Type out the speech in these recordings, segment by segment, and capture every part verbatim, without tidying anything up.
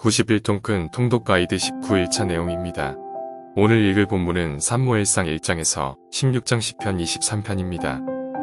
구십일 통 큰 통독 가이드 십구 일차 내용입니다. 오늘 읽을 본문은 사무엘상 일 장에서 십육 장 십 편 이십삼 편입니다.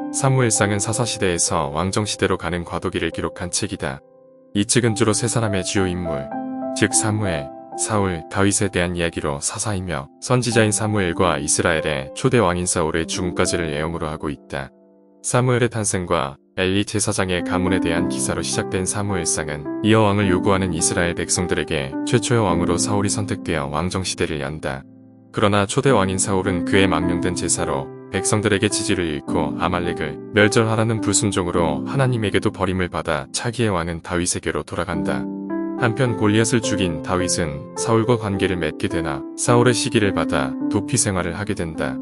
사무엘상은 사사시대에서 왕정시대로 가는 과도기를 기록한 책이다. 이 책은 주로 세 사람의 주요 인물, 즉 사무엘, 사울, 다윗에 대한 이야기로 사사이며 선지자인 사무엘과 이스라엘의 초대 왕인 사울의 죽음까지를 내용으로 하고 있다. 사무엘의 탄생과 엘리 제사장의 가문에 대한 기사로 시작된 사무엘상은 이어 왕을 요구하는 이스라엘 백성들에게 최초의 왕으로 사울이 선택되어 왕정시대를 연다. 그러나 초대 왕인 사울은 그의 망령된 제사로 백성들에게 지지를 잃고 아말렉을 멸절하라는 불순종으로 하나님에게도 버림을 받아 차기의 왕은 다윗에게로 돌아간다. 한편 골리앗을 죽인 다윗은 사울과 관계를 맺게 되나 사울의 시기를 받아 도피 생활을 하게 된다.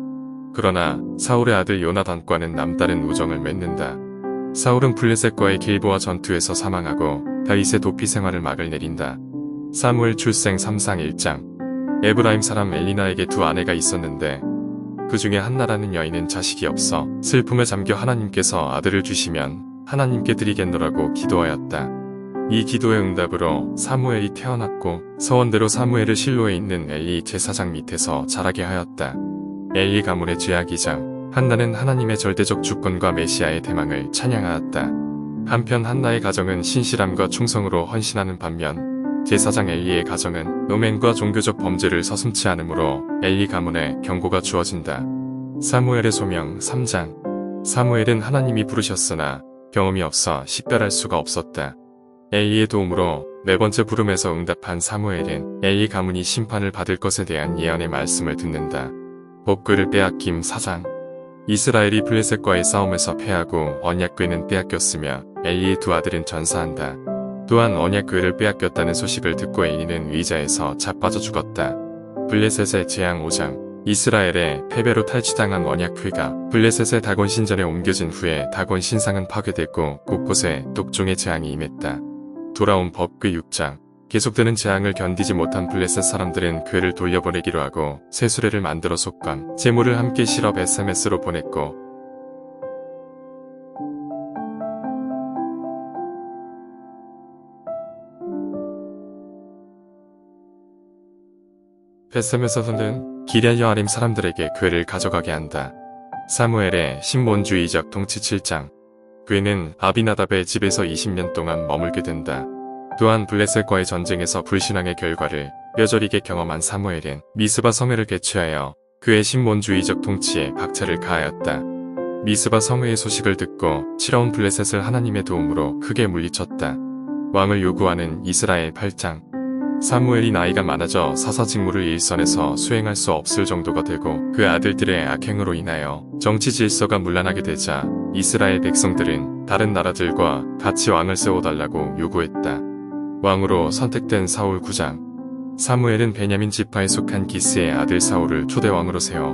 그러나 사울의 아들 요나단과는 남다른 우정을 맺는다. 사울은 블레셋과의 길보아 전투에서 사망하고 다윗의 도피 생활을 막을 내린다. 사무엘 출생 삼 상 일 장. 에브라임 사람 엘리나에게 두 아내가 있었는데 그 중에 한나라는 여인은 자식이 없어 슬픔에 잠겨 하나님께서 아들을 주시면 하나님께 드리겠노라고 기도하였다. 이 기도의 응답으로 사무엘이 태어났고 서원대로 사무엘을 실로에 있는 엘리 제사장 밑에서 자라게 하였다. 엘리 가문의 제사기장 한나는 하나님의 절대적 주권과 메시아의 대망을 찬양하였다. 한편 한나의 가정은 신실함과 충성으로 헌신하는 반면 제사장 엘리의 가정은 음행과 종교적 범죄를 서슴지 않으므로 엘리 가문에 경고가 주어진다. 사무엘의 소명 삼 장. 사무엘은 하나님이 부르셨으나 경험이 없어 식별할 수가 없었다. 엘리의 도움으로 네 번째 부름에서 응답한 사무엘은 엘리 가문이 심판을 받을 것에 대한 예언의 말씀을 듣는다. 법궤를 빼앗김 사 장. 이스라엘이 블레셋과의 싸움에서 패하고 언약궤는 빼앗겼으며 엘리의 두 아들은 전사한다. 또한 언약궤를 빼앗겼다는 소식을 듣고 엘리는 의자에서 자빠져 죽었다. 블레셋의 재앙 오 장. 이스라엘의 패배로 탈취당한 언약궤가 블레셋의 다곤 신전에 옮겨진 후에 다곤 신상은 파괴됐고 곳곳에 독종의 재앙이 임했다. 돌아온 법궤 육 장. 계속되는 재앙을 견디지 못한 블레셋 사람들은 궤를 돌려보내기로 하고 새 수레를 만들어 속건, 재물을 함께 실어 베세메스로 보냈고 베세메스는 기럇 여아림 사람들에게 궤를 가져가게 한다. 사무엘의 신몬주의적 통치 칠 장. 궤는 아비나답의 집에서 이십 년 동안 머물게 된다. 또한 블레셋과의 전쟁에서 불신앙의 결과를 뼈저리게 경험한 사무엘은 미스바 성회를 개최하여 그의 신몬주의적 통치에 박차를 가하였다. 미스바 성회의 소식을 듣고 치러온 블레셋을 하나님의 도움으로 크게 물리쳤다. 왕을 요구하는 이스라엘 팔 장. 사무엘이 나이가 많아져 사사 직무를 일선에서 수행할 수 없을 정도가 되고 그 아들들의 악행으로 인하여 정치 질서가 문란하게 되자 이스라엘 백성들은 다른 나라들과 같이 왕을 세워달라고 요구했다. 왕으로 선택된 사울 구 장. 사무엘은 베냐민 지파에 속한 기스의 아들 사울을 초대왕으로 세워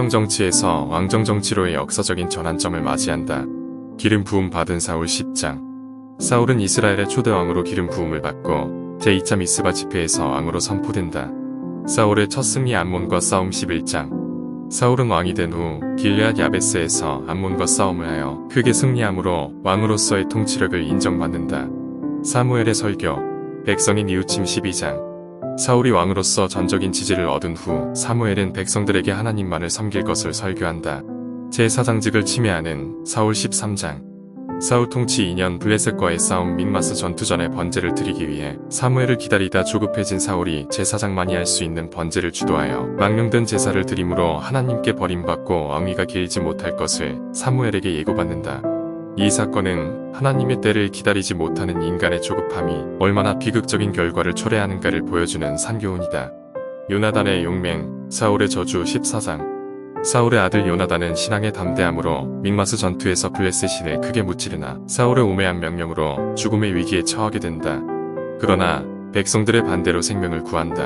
신정정치에서 왕정정치로의 역사적인 전환점을 맞이한다. 기름 부음 받은 사울 십 장. 사울은 이스라엘의 초대왕으로 기름 부음을 받고 제이 차 미스바 집회에서 왕으로 선포된다. 사울의 첫 승리 암몬과 싸움 십일 장. 사울은 왕이 된 후 길앗 야베스에서 암몬과 싸움을 하여 크게 승리함으로 왕으로서의 통치력을 인정받는다. 사무엘의 설교 백성의 뉘우침 십이 장. 사울이 왕으로서 전적인 지지를 얻은 후 사무엘은 백성들에게 하나님만을 섬길 것을 설교한다. 제사장직을 침해하는 사울 십삼 장. 사울 통치 이 년 블레셋과의 싸움 믹마스 전투 전에 번제를 드리기 위해 사무엘을 기다리다 조급해진 사울이 제사장만이 할 수 있는 번제를 주도하여 망령된 제사를 드림으로 하나님께 버림받고 왕위가 길지 못할 것을 사무엘에게 예고받는다. 이 사건은 하나님의 때를 기다리지 못하는 인간의 조급함이 얼마나 비극적인 결과를 초래하는가를 보여주는 산교훈이다. 요나단의 용맹, 사울의 저주 십사 장. 사울의 아들 요나단은 신앙의 담대함으로 믹마스 전투에서 블레셋인을 크게 무찌르나 사울의 우매한 명령으로 죽음의 위기에 처하게 된다. 그러나 백성들의 반대로 생명을 구한다.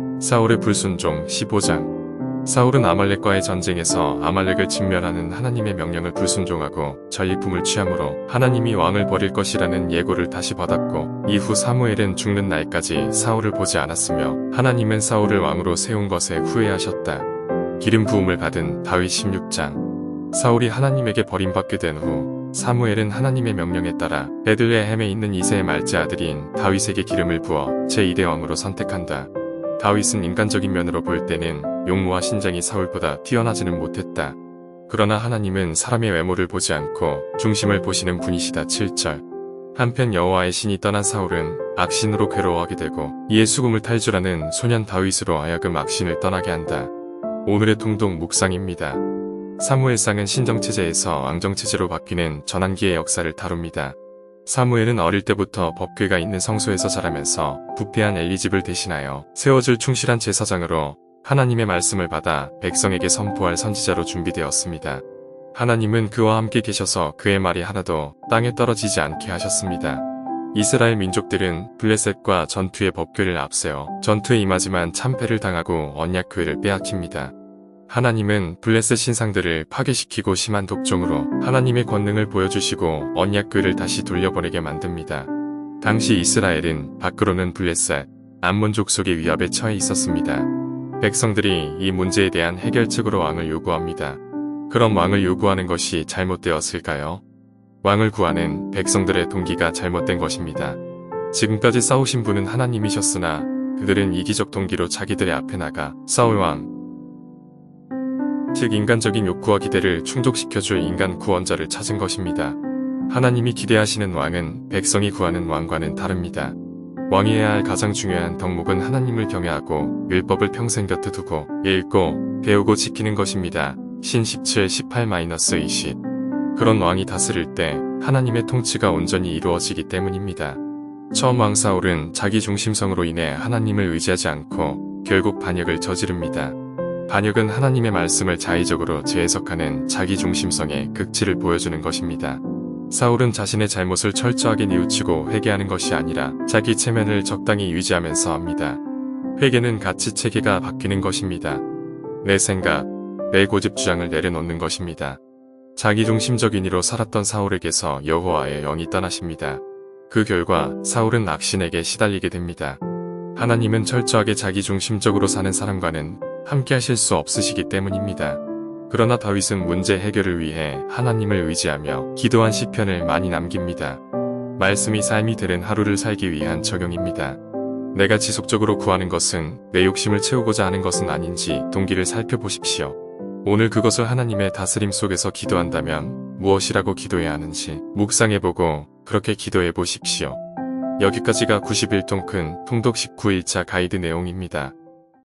사울의 불순종 십오 장. 사울은 아말렉과의 전쟁에서 아말렉을 진멸하는 하나님의 명령을 불순종하고 전리품을 취함으로 하나님이 왕을 버릴 것이라는 예고를 다시 받았고 이후 사무엘은 죽는 날까지 사울을 보지 않았으며 하나님은 사울을 왕으로 세운 것에 후회하셨다. 기름 부음을 받은 다윗 십육 장. 사울이 하나님에게 버림받게 된 후 사무엘은 하나님의 명령에 따라 베들레헴에 있는 이새의 말째 아들인 다윗에게 기름을 부어 제이 대 왕으로 선택한다. 다윗은 인간적인 면으로 볼 때는 용모와 신장이 사울보다 뛰어나지는 못했다. 그러나 하나님은 사람의 외모를 보지 않고 중심을 보시는 분이시다. 칠 절. 한편 여호와의 신이 떠난 사울은 악신으로 괴로워하게 되고 이에 수금을 탈주라는 소년 다윗으로 하여금 악신을 떠나게 한다. 오늘의 통독 묵상입니다. 사무엘상은 신정체제에서 왕정체제로 바뀌는 전환기의 역사를 다룹니다. 사무엘은 어릴 때부터 법궤가 있는 성소에서 자라면서 부패한 엘리집을 대신하여 세워줄 충실한 제사장으로 하나님의 말씀을 받아 백성에게 선포할 선지자로 준비되었습니다. 하나님은 그와 함께 계셔서 그의 말이 하나도 땅에 떨어지지 않게 하셨습니다. 이스라엘 민족들은 블레셋과 전투의 법궤를 앞세워 전투에 임하지만 참패를 당하고 언약궤를 빼앗깁니다. 하나님은 블레셋 신상들을 파괴시키고 심한 독종으로 하나님의 권능을 보여주시고 언약궤를 다시 돌려보내게 만듭니다. 당시 이스라엘은 밖으로는 블레셋, 암몬 족속의 위압에 처해 있었습니다. 백성들이 이 문제에 대한 해결책으로 왕을 요구합니다. 그럼 왕을 요구하는 것이 잘못되었을까요? 왕을 구하는 백성들의 동기가 잘못된 것입니다. 지금까지 싸우신 분은 하나님이셨으나 그들은 이기적 동기로 자기들의 앞에 나가 사울 왕, 즉 인간적인 욕구와 기대를 충족시켜줄 인간 구원자를 찾은 것입니다. 하나님이 기대하시는 왕은 백성이 구하는 왕과는 다릅니다. 왕이 해야 할 가장 중요한 덕목은 하나님을 경외하고 율법을 평생 곁에 두고 읽고 배우고 지키는 것입니다. 신 십칠, 십팔 이십. 그런 왕이 다스릴 때 하나님의 통치가 온전히 이루어지기 때문입니다. 처음 왕 사울은 자기 중심성으로 인해 하나님을 의지하지 않고 결국 반역을 저지릅니다. 반역은 하나님의 말씀을 자의적으로 재해석하는 자기 중심성의 극치를 보여주는 것입니다. 사울은 자신의 잘못을 철저하게 뉘우치고 회개하는 것이 아니라 자기 체면을 적당히 유지하면서 합니다. 회개는 가치 체계가 바뀌는 것입니다. 내 생각, 내 고집 주장을 내려놓는 것입니다. 자기중심적 인의로 살았던 사울에게서 여호와의 영이 떠나십니다. 그 결과 사울은 악신에게 시달리게 됩니다. 하나님은 철저하게 자기중심적으로 사는 사람과는 함께 하실 수 없으시기 때문입니다. 그러나 다윗은 문제 해결을 위해 하나님을 의지하며 기도한 시편을 많이 남깁니다. 말씀이 삶이 되는 하루를 살기 위한 적용입니다. 내가 지속적으로 구하는 것은 내 욕심을 채우고자 하는 것은 아닌지 동기를 살펴보십시오. 오늘 그것을 하나님의 다스림 속에서 기도한다면 무엇이라고 기도해야 하는지 묵상해보고 그렇게 기도해 보십시오. 여기까지가 구십일 통 큰 통독 십구 일차 가이드 내용입니다.